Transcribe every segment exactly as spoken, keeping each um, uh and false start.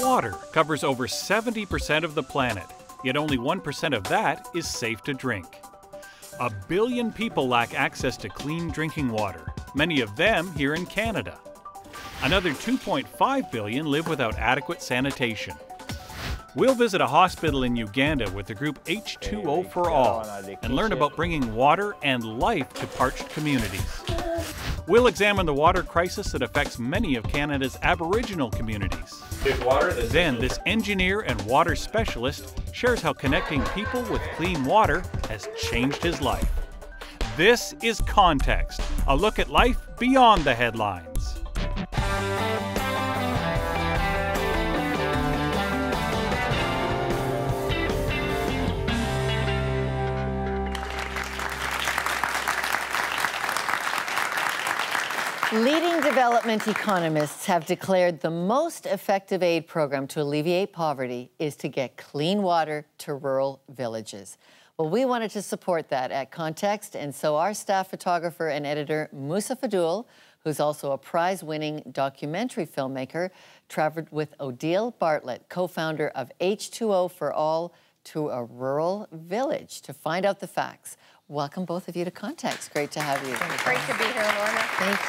Water covers over seventy percent of the planet, yet only one percent of that is safe to drink. A billion people lack access to clean drinking water, many of them here in Canada. Another two point five billion live without adequate sanitation. We'll visit a hospital in Uganda with the group H two O for All and learn about bringing water and life to parched communities. We'll examine the water crisis that affects many of Canada's Aboriginal communities. Then, this engineer and water specialist shares how connecting people with clean water has changed his life. This is Context, a look at life beyond the headlines. Leading development economists have declared the most effective aid program to alleviate poverty is to get clean water to rural villages. Well, we wanted to support that at Context, and so our staff photographer and editor, Musa Fadul, who's also a prize-winning documentary filmmaker, traveled with Odile Bartlett, co-founder of H two O for All, to a rural village to find out the facts. Welcome, both of you, to Context. Great to have you. Great to be here, Lorna. Thank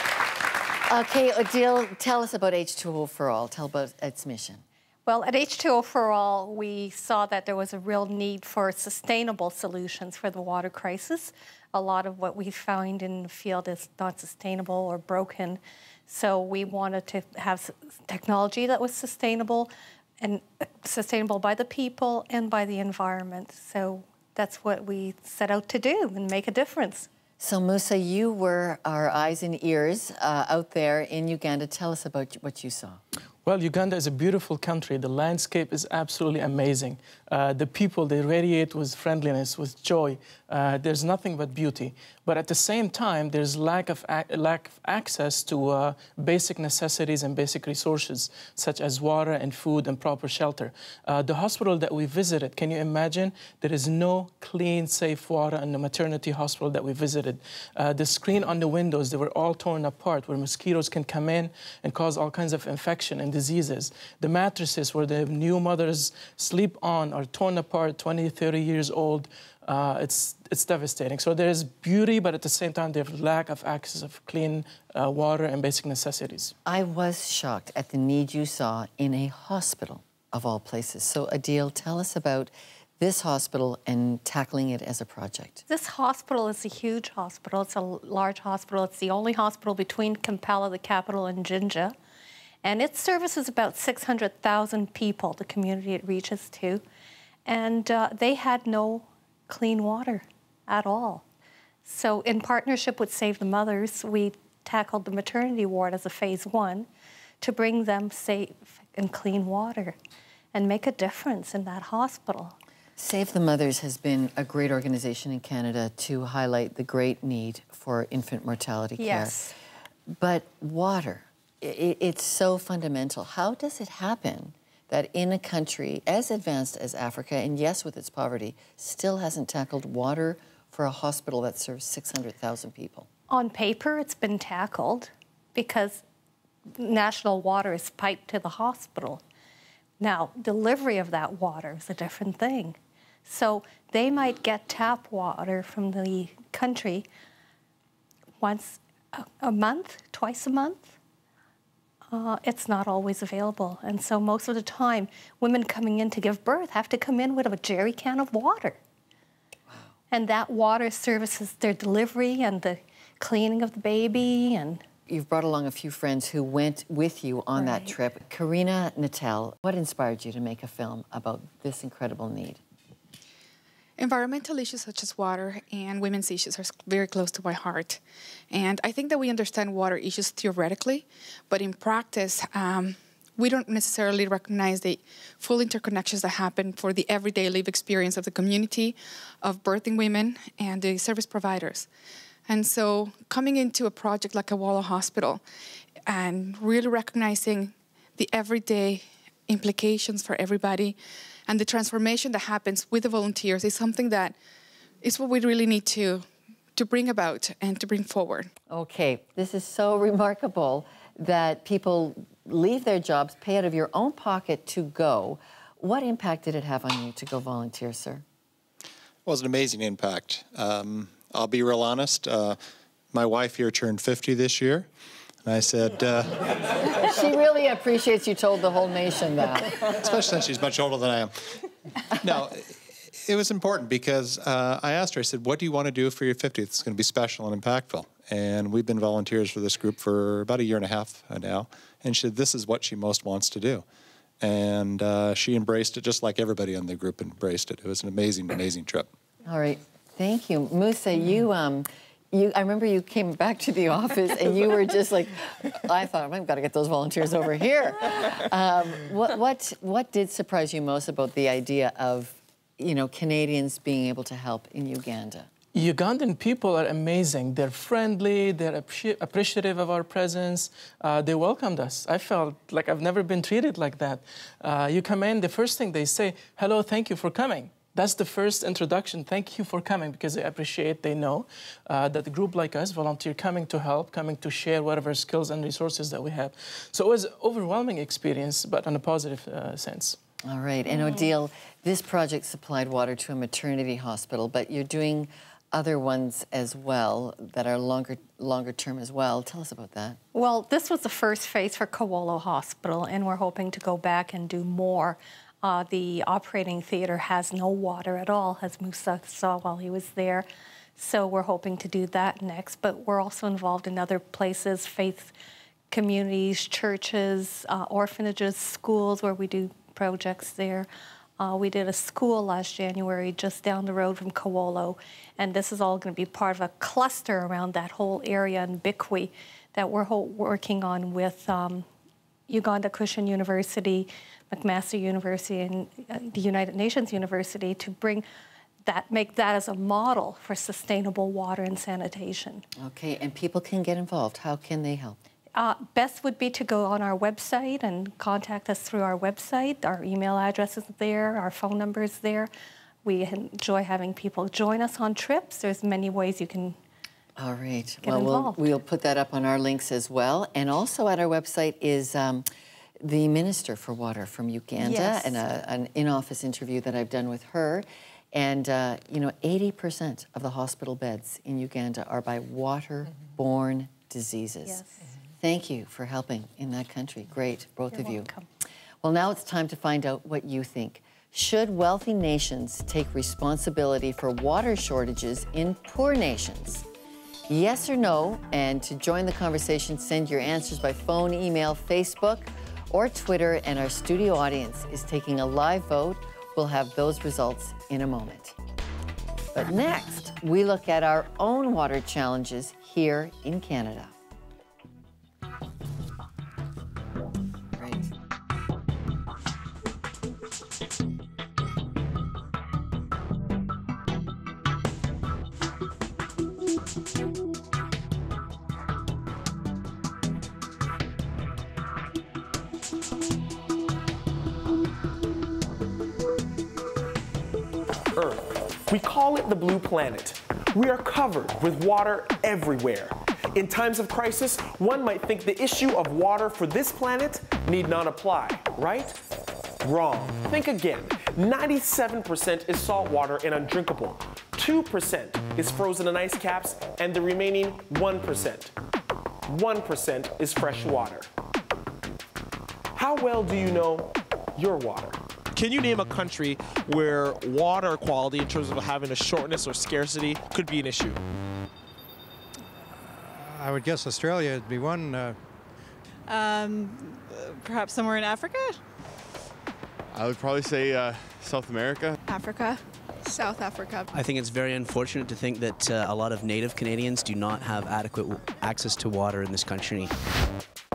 you. Okay, Odile, tell us about H two O for All. Tell about its mission. Well, at H two O for All, we saw that there was a real need for sustainable solutions for the water crisis. A lot of what we find in the field is not sustainable or broken. So we wanted to have technology that was sustainable and sustainable by the people and by the environment. So that's what we set out to do and make a difference. So, Musa, you were our eyes and ears uh, out there in Uganda. Tell us about what you saw. Well, Uganda is a beautiful country. The landscape is absolutely amazing. Uh, the people, they radiate with friendliness, with joy. Uh, there's nothing but beauty. But at the same time, there's lack of, lack of access to uh, basic necessities and basic resources, such as water and food and proper shelter. Uh, the hospital that we visited, can you imagine? There is no clean, safe water in the maternity hospital that we visited. Uh, the screen on the windows, they were all torn apart, where mosquitoes can come in and cause all kinds of infection and diseases. The mattresses where the new mothers sleep on are torn apart, twenty, thirty years old. Uh, it's, it's devastating. So there's beauty, but at the same time, there's lack of access of clean uh, water and basic necessities. I was shocked at the need you saw in a hospital, of all places. So, Odile, tell us about this hospital and tackling it as a project. This hospital is a huge hospital. It's a large hospital. It's the only hospital between Kampala, the capital, and Jinja. And it services about six hundred thousand people, the community it reaches to. And uh, they had no clean water at all. So in partnership with Save the Mothers, we tackled the maternity ward as a phase one to bring them safe and clean water and make a difference in that hospital. Save the Mothers has been a great organization in Canada to highlight the great need for infant mortality care. Yes. But water, it's so fundamental. How does it happen that in a country as advanced as Africa, and yes, with its poverty, still hasn't tackled water for a hospital that serves six hundred thousand people? On paper, it's been tackled because national water is piped to the hospital. Now, delivery of that water is a different thing. So they might get tap water from the country once a, a month, twice a month. Uh, it's not always available. And so most of the time, women coming in to give birth have to come in with a jerry can of water. Wow. And that water services their delivery and the cleaning of the baby. And you've brought along a few friends who went with you on right. that trip. Karina Nattel, what inspired you to make a film about this incredible need? Environmental issues such as water and women's issues are very close to my heart. And I think that we understand water issues theoretically, but in practice, um, we don't necessarily recognize the full interconnections that happen for the everyday live experience of the community, of birthing women, and the service providers. And so coming into a project like Awolo Hospital and really recognizing the everyday implications for everybody and the transformation that happens with the volunteers is something that is what we really need to, to bring about and to bring forward. Okay, this is so remarkable that people leave their jobs, pay out of your own pocket to go. What impact did it have on you to go volunteer, sir? It was an amazing impact. Um, I'll be real honest. Uh, my wife here turned fifty this year. And I said... Uh, she really appreciates you told the whole nation that. Especially since she's much older than I am. No, it was important because uh, I asked her, I said, what do you want to do for your fiftieth? It's going to be special and impactful. And we've been volunteers for this group for about a year and a half now. And she said, this is what she most wants to do. And uh, she embraced it just like everybody in the group embraced it. It was an amazing, amazing trip. All right. Thank you. Musa, you... Um, You, I remember you came back to the office and you were just like, I thought, I've got to get those volunteers over here. Um, what, what, what did surprise you most about the idea of, you know, Canadians being able to help in Uganda? Ugandan people are amazing. They're friendly, they're appre appreciative of our presence. Uh, they welcomed us. I felt like I've never been treated like that. Uh, you come in, the first thing they say, hello, thank you for coming. That's the first introduction. Thank you for coming, because they appreciate, they know uh, that a group like us, volunteer, coming to help, coming to share whatever skills and resources that we have. So it was an overwhelming experience, but in a positive uh, sense. All right. And Odile, this project supplied water to a maternity hospital, but you're doing other ones as well that are longer, longer term as well. Tell us about that. Well, this was the first phase for Kawolo Hospital, and we're hoping to go back and do more. Uh, the operating theater has no water at all, as Musa saw while he was there. So we're hoping to do that next. But we're also involved in other places, faith communities, churches, uh, orphanages, schools, where we do projects there. Uh, we did a school last January just down the road from Kawolo. And this is all going to be part of a cluster around that whole area in Bikwi that we're working on with um, Uganda Christian University, McMaster University, and uh, the United Nations University to bring that, make that as a model for sustainable water and sanitation. Okay, and people can get involved. How can they help? Uh, best would be to go on our website and contact us through our website. Our email address is there, our phone number is there. We enjoy having people join us on trips. There's many ways you can All right. get well, involved. We'll, we'll put that up on our links as well. And also at our website is um, the Minister for Water from Uganda, Yes. and a, an in-office interview that I've done with her. And, uh, you know, eighty percent of the hospital beds in Uganda are by water-borne mm-hmm. diseases. Yes. Thank you for helping in that country. Great, both You're of you. welcome. Well, now it's time to find out what you think. Should wealthy nations take responsibility for water shortages in poor nations? Yes or no? And to join the conversation, send your answers by phone, email, Facebook, or Twitter, and our studio audience is taking a live vote. We'll have those results in a moment. But next, we look at our own water challenges here in Canada. Great. Earth. We call it the blue planet. We are covered with water everywhere. In times of crisis, one might think the issue of water for this planet need not apply, right? Wrong. Think again. ninety-seven percent is salt water and undrinkable. two percent is frozen in ice caps, and the remaining one percent. one percent is fresh water. How well do you know your water? Can you name a country where water quality, in terms of having a shortness or scarcity, could be an issue? I would guess Australia would be one. Uh... Um, perhaps somewhere in Africa? I would probably say uh, South America. Africa. South Africa. I think it's very unfortunate to think that uh, a lot of Native Canadians do not have adequate access to water in this country.